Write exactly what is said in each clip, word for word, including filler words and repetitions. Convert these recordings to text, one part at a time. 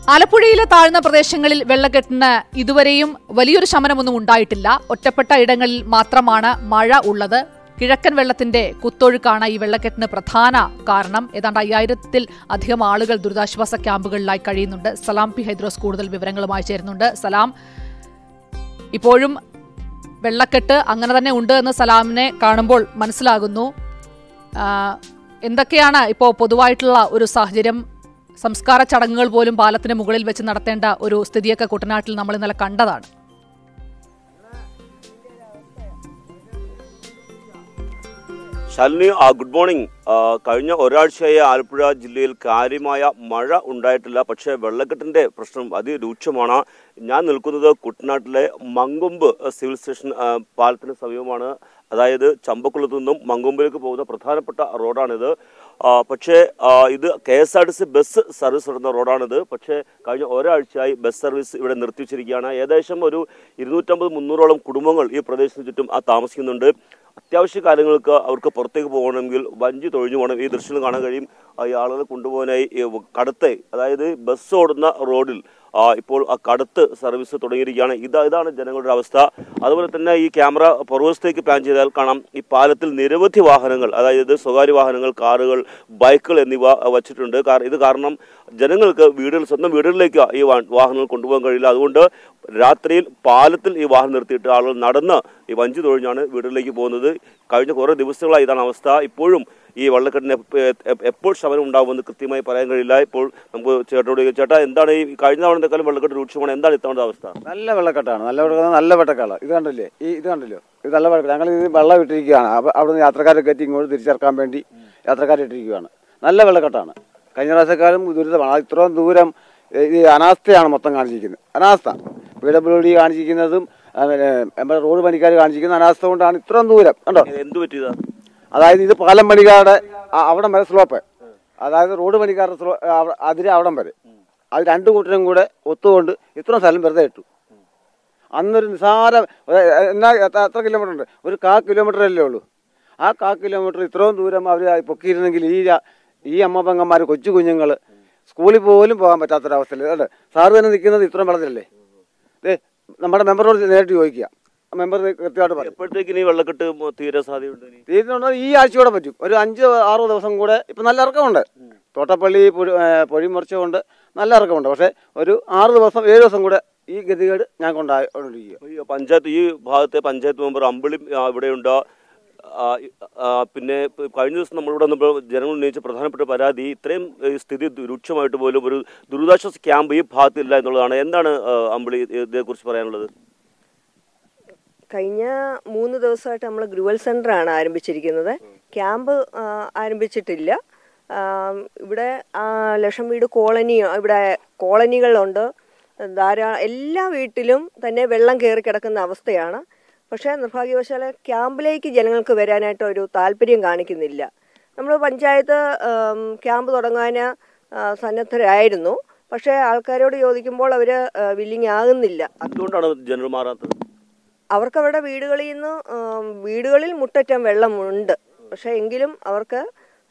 ആലപ്പുഴയിലെ താഴ്ന്ന പ്രദേശങ്ങളിൽ വെള്ളക്കെട്ടിന് ഇതുവരെയും വലിയൊരു ശമനമൊന്നും ഉണ്ടായിട്ടില്ല. ഒറ്റപ്പെട്ട ഇടങ്ങളിൽ മാത്രമാണ് മഴ ഉള്ളത്. കിഴക്കൻ വെള്ളത്തിന്റെ കുത്തൊഴുക്കാണ് ഈ വെള്ളക്കെട്ടിന് പ്രധാന കാരണം. ഏതാണ്ട് അയ്യായിരത്തിൽ അധികം ആളുകൾ ദുരിതാശ്വാസ ക്യാമ്പുകളിലായി കഴിയുന്നുണ്ട്. സലാം പി ഹൈദ്രോസ് കൂടുതൽ വിവരങ്ങളുമായി ചേരുന്നുണ്ട്. സലാം, ഇപ്പോഴും വെള്ളക്കെട്ട് അങ്ങനെ തന്നെ ഉണ്ട് എന്ന് സലാമിനെ കാണുമ്പോൾ മനസ്സിലാകുന്നു. എന്തൊക്കെയാണ് ഇപ്പോൾ പൊതുവായിട്ടുള്ള ഒരു സാഹചര്യം? സംസ്കാര ചടങ്ങുകൾ പോലും പാലത്തിന് മുകളിൽ വെച്ച് നടത്തേണ്ട ഒരു സ്ഥിതിയൊക്കെ കുട്ടനാട്ടിൽ നമ്മൾ ഇന്നലെ കണ്ടതാണ്. Shalini, good morning. കഴിഞ്ഞ ഒരാഴ്ചയായി ആലപ്പുഴ ജില്ലയിൽ കാര്യമായ മഴ ഉണ്ടായിട്ടില്ല. പക്ഷേ വെള്ളക്കെട്ടിന്റെ പ്രശ്നം അതിരൂക്ഷമാണ്. ഞാൻ നിൽക്കുന്നത് കുട്ടനാട്ടിലെ മങ്കൊമ്പ് സിവിൽ സ്റ്റേഷൻ പാലത്തിന് സമീപമാണ്. അതായത് ചമ്പക്കുളത്തു നിന്നും മങ്കൊമ്പിലേക്ക് പോകുന്ന പ്രധാനപ്പെട്ട റോഡാണിത്. പക്ഷേ ഇത് K S R T C bus service നടത്തുന്ന റോഡാണിത്. പക്ഷേ കഴിഞ്ഞ ഒരാഴ്ചയായി ബസ് സർവീസ് ഇവിടെ നിർത്തിവെച്ചിരിക്കുകയാണ്. ഏകദേശം ഒരു ഇരുന്നൂറ്റമ്പത് മുന്നൂറോളം കുടുംബങ്ങൾ ഈ പ്രദേശത്തിന് ചുറ്റും താമസിക്കുന്നുണ്ട്. അത്യാവശ്യ കാര്യങ്ങൾക്ക് അവർക്ക് പുറത്തേക്ക് പോകണമെങ്കിൽ വഞ്ചി തൊഴിഞ്ഞു പോകണം. ഈ ദൃശ്യം കാണാൻ കഴിയും. ഈ ആളുകളെ കൊണ്ടുപോകാനായി കടത്തെ, അതായത് ബസ് ഓടുന്ന റോഡിൽ ഇപ്പോൾ ആ കടത്ത് സർവീസ് തുടങ്ങിയിരിക്കുകയാണ്. ഇതാ ഇതാണ് ജനങ്ങളുടെ അവസ്ഥ. അതുപോലെ തന്നെ ഈ ക്യാമറ പുറകുവശത്തേക്ക് പ്ലാൻ ചെയ്താൽ കാണാം, ഈ പാലത്തിൽ നിരവധി വാഹനങ്ങൾ, അതായത് സ്വകാര്യ വാഹനങ്ങൾ, കാറുകൾ, ബൈക്കുകൾ എന്നിവ വച്ചിട്ടുണ്ട്. ഇത് കാരണം ജനങ്ങൾക്ക് വീടുകൾ സ്വന്തം വീടുകളിലേക്ക് ഈ വാഹനങ്ങൾ കൊണ്ടുപോകാൻ കഴിയില്ല. അതുകൊണ്ട് രാത്രിയിൽ പാലത്തിൽ ഈ വാഹനം നിർത്തിയിട്ട് ആളുകൾ നടന്ന് ഈ വഞ്ചി തൊഴിഞ്ഞാണ് വീടുകളിലേക്ക് പോകുന്നത്. കഴിഞ്ഞ കുറേ ദിവസങ്ങളായി ഇതാണ് അവസ്ഥ. ഇപ്പോഴും ഈ വെള്ളക്കെട്ടിന് എപ്പോൾ ശമനം ഉണ്ടാകുമെന്ന് കൃത്യമായി പറയാൻ കഴിയില്ല. ഇപ്പോൾ നമുക്ക് ചേട്ടനോട് ചേട്ടാ, എന്താണ് ഈ കഴിഞ്ഞ തവണത്തെക്കാളും വെള്ളക്കെട്ട് രൂക്ഷമാണ്, എന്താണ് ഇത്തവണത്തെ അവസ്ഥ? നല്ല വെള്ളക്കെട്ടാണ്, നല്ല വെള്ളം, നല്ല വെട്ടക്കാള. ഇത് കണ്ടില്ലേ, ഈ ഇത് കണ്ടല്ലോ, ഇത് നല്ല വെള്ളം. ഞങ്ങൾ ഇത് വെള്ളം ഇട്ടിരിക്കുകയാണ്. അവിടെ നിന്ന് യാത്രക്കാരെ കയറ്റി ഇങ്ങോട്ട് തിരിച്ചിറക്കാൻ വേണ്ടി യാത്രക്കാരെ ഇട്ടിരിക്കുകയാണ്. നല്ല വെള്ളക്കെട്ടാണ്. കഴിഞ്ഞ പ്രാവശ്യക്കാലം ദുരിതമാണ്. ഇത്രയും ദൂരം ഈ അനാസ്ഥയാണ് മൊത്തം കാണിച്ചിരിക്കുന്നത്. അനാസ്ഥ പി ഡബ്ല്യു ഡി കാണിച്ചിരിക്കുന്നതും നമ്മുടെ റോഡ് പണിക്കാർ കാണിച്ചിരിക്കുന്ന അനാസ്ഥ കൊണ്ടാണ് ഇത്രയും ദൂരം. കണ്ടോ എന്ത് പറ്റിയതാ? അതായത് ഇത് പാലം പണിക്കാരുടെ അവിടം വരെ സ്ലോപ്പ്, അതായത് റോഡ് പണിക്കാരുടെ സ്ലോ അതിരെ അവിടം വരെ, അത് രണ്ടു കൂട്ടരും കൂടെ ഒത്തുകൊണ്ട് ഇത്രയും സ്ഥലം വെറുതെ ഇട്ടു. അന്നൊരു നിസാര എന്നാ എത്ര കിലോമീറ്റർ ഉണ്ട്? ഒരു കാ കിലോമീറ്റർ അല്ലേ ഉള്ളൂ. ആ കാ കിലോമീറ്റർ ഇത്രയും ദൂരം അവർ പൊക്കിയിരുന്നെങ്കിൽ ഈ ഈ അമ്മ പെങ്ങന്മാർ, കൊച്ചു കുഞ്ഞുങ്ങൾ സ്കൂളിൽ പോലും പോകാൻ പറ്റാത്തൊരവസ്ഥയിൽ അല്ലേ സാറ് തന്നെ നിൽക്കുന്നത് ഇത്രയും വെള്ളത്തിലല്ലേ. നമ്മുടെ മെമ്പറോട് നേരിട്ട് ചോദിക്കുക, മെമ്പർ കൃത്യമായിട്ട് പറയും. എപ്പോഴത്തേക്ക് ഈ വെള്ളക്കെട്ട് തീരെ സാധ്യതയുണ്ട്? തീരുന്നുണ്ടോ ഈ ആഴ്ചയോടെ പറ്റും. ഒരു അഞ്ച് ആറോ ദിവസം കൂടെ. ഇപ്പം നല്ല ഇറക്കമുണ്ട്. തോട്ടപ്പള്ളി പൊഴിമുറിച്ചുകൊണ്ട് നല്ല ഇറക്കമുണ്ട്. പക്ഷേ ഒരു ആറ് ദിവസം ഏഴ് ദിവസം കൂടെ ഈ ഗതികേട് ഞാൻ കൊണ്ടായിരിക്കുക. പഞ്ചായത്ത് ഈ ഭാഗത്തെ പഞ്ചായത്ത് മെമ്പർ അമ്പിളി ഇവിടെയുണ്ട്. പിന്നെ കഴിഞ്ഞ ദിവസം നമ്മളിവിടെ വന്നപ്പോൾ ജനങ്ങൾ ഉന്നയിച്ച പ്രധാനപ്പെട്ട പരാതി ഇത്രയും സ്ഥിതി രൂക്ഷമായിട്ട് പോലും ഒരു ദുരിതാശ്വാസ ക്യാമ്പ് ഈ ഭാഗത്തില്ല എന്നുള്ളതാണ്. എന്താണ് അമ്പിളി ഇതേക്കുറിച്ച് പറയാനുള്ളത്? കഴിഞ്ഞ മൂന്ന് ദിവസമായിട്ട് നമ്മൾ ഗ്രുവൽ സെൻ്ററാണ് ആരംഭിച്ചിരിക്കുന്നത്. ക്യാമ്പ് ആരംഭിച്ചിട്ടില്ല. ഇവിടെ ലക്ഷം വീട് കോളനി, ഇവിടെ കോളനികളുണ്ട് ധാരാളം. എല്ലാ വീട്ടിലും തന്നെ വെള്ളം കയറി കിടക്കുന്ന അവസ്ഥയാണ്. പക്ഷേ നിർഭാഗ്യവശാൽ ക്യാമ്പിലേക്ക് ജനങ്ങൾക്ക് വരാനായിട്ട് ഒരു താല്പര്യം കാണിക്കുന്നില്ല. നമ്മൾ പഞ്ചായത്ത് ക്യാമ്പ് തുടങ്ങാൻ സന്നദ്ധരായിരുന്നു. പക്ഷേ ആൾക്കാരോട് ചോദിക്കുമ്പോൾ അവർ വില്ലിങ് ആകുന്നില്ല. അതുകൊണ്ടാണ് ജനറൽ മാറാത്തത്. അവർക്ക് അവരുടെ വീടുകളിൽ നിന്ന് വീടുകളിൽ മുട്ടറ്റം വെള്ളമുണ്ട്. പക്ഷേ എങ്കിലും അവർക്ക്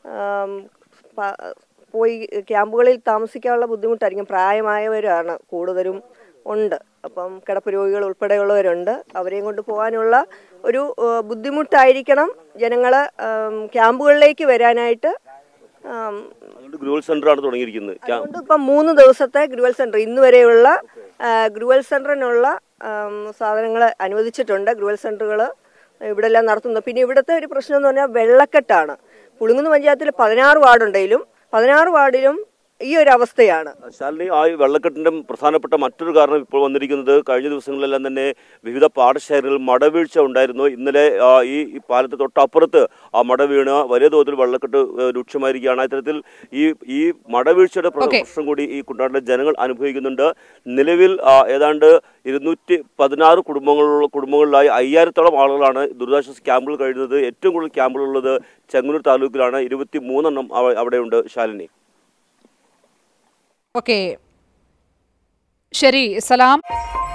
പോയി ക്യാമ്പുകളിൽ താമസിക്കാനുള്ള ബുദ്ധിമുട്ടായിരിക്കും. പ്രായമായവരാണ് കൂടുതലും ഉണ്ട്. അപ്പം കിടപ്പ് രോഗികൾ ഉൾപ്പെടെയുള്ളവരുണ്ട്. അവരെയും കൊണ്ട് പോകാനുള്ള ഒരു ബുദ്ധിമുട്ടായിരിക്കണം ജനങ്ങൾ ക്യാമ്പുകളിലേക്ക് വരാനായിട്ട്. ഗ്രുവൽ സെന്ററാണ് തുടങ്ങിയിരിക്കുന്നത്. അതുകൊണ്ട് ഇപ്പം മൂന്ന് ദിവസത്തെ ഗ്രുവൽ സെന്റർ, ഇന്ന് വരെയുള്ള ഗ്രുവൽ സെന്ററിനുള്ള സാധനങ്ങൾ അനുവദിച്ചിട്ടുണ്ട്. ഗ്രുവൽ സെന്ററുകൾ ഇവിടെ എല്ലാം നടത്തുന്നു. പിന്നെ ഇവിടുത്തെ ഒരു പ്രശ്നം എന്ന് പറഞ്ഞാൽ വെള്ളക്കെട്ടാണ്. പുളിങ്കുന്ന് പഞ്ചായത്തിൽ പതിനാറ് വാർഡുണ്ടെങ്കിലും പതിനാറ് വാർഡിലും ഈ ഒരു അവസ്ഥയാണ്. ശാലിനി, ആ വെള്ളക്കെട്ടിന്റെ പ്രധാനപ്പെട്ട മറ്റൊരു കാരണം ഇപ്പോൾ വന്നിരിക്കുന്നത്, കഴിഞ്ഞ ദിവസങ്ങളിലെല്ലാം തന്നെ വിവിധ പാടശേഖരങ്ങളിൽ മടവീഴ്ച ഉണ്ടായിരുന്നു. ഇന്നലെ ഈ പാലത്ത് തൊട്ടപ്പുറത്ത് ആ മട വീണ് വലിയ തോതിൽ വെള്ളക്കെട്ട് രൂക്ഷമായിരിക്കുകയാണ്. ഇത്തരത്തിൽ ഈ ഈ മടവീഴ്ചയുടെ പ്രശ്നം കൂടി ഈ കുട്ടനാട്ടിലെ ജനങ്ങൾ അനുഭവിക്കുന്നുണ്ട്. നിലവിൽ ഏതാണ്ട് ഇരുന്നൂറ്റി പതിനാറ് കുടുംബങ്ങളുള്ള കുടുംബങ്ങളിലായി അയ്യായിരത്തോളം ആളുകളാണ് ദുരിതാശ്വാസ ക്യാമ്പുകൾ കഴിയുന്നത്. ഏറ്റവും കൂടുതൽ ക്യാമ്പുകളുള്ളത് ചെങ്ങന്നൂർ താലൂക്കിലാണ്. ഇരുപത്തി മൂന്നെണ്ണം അവിടെയുണ്ട്. ശാലിനി. ഓക്കെ, ശരി സലാം.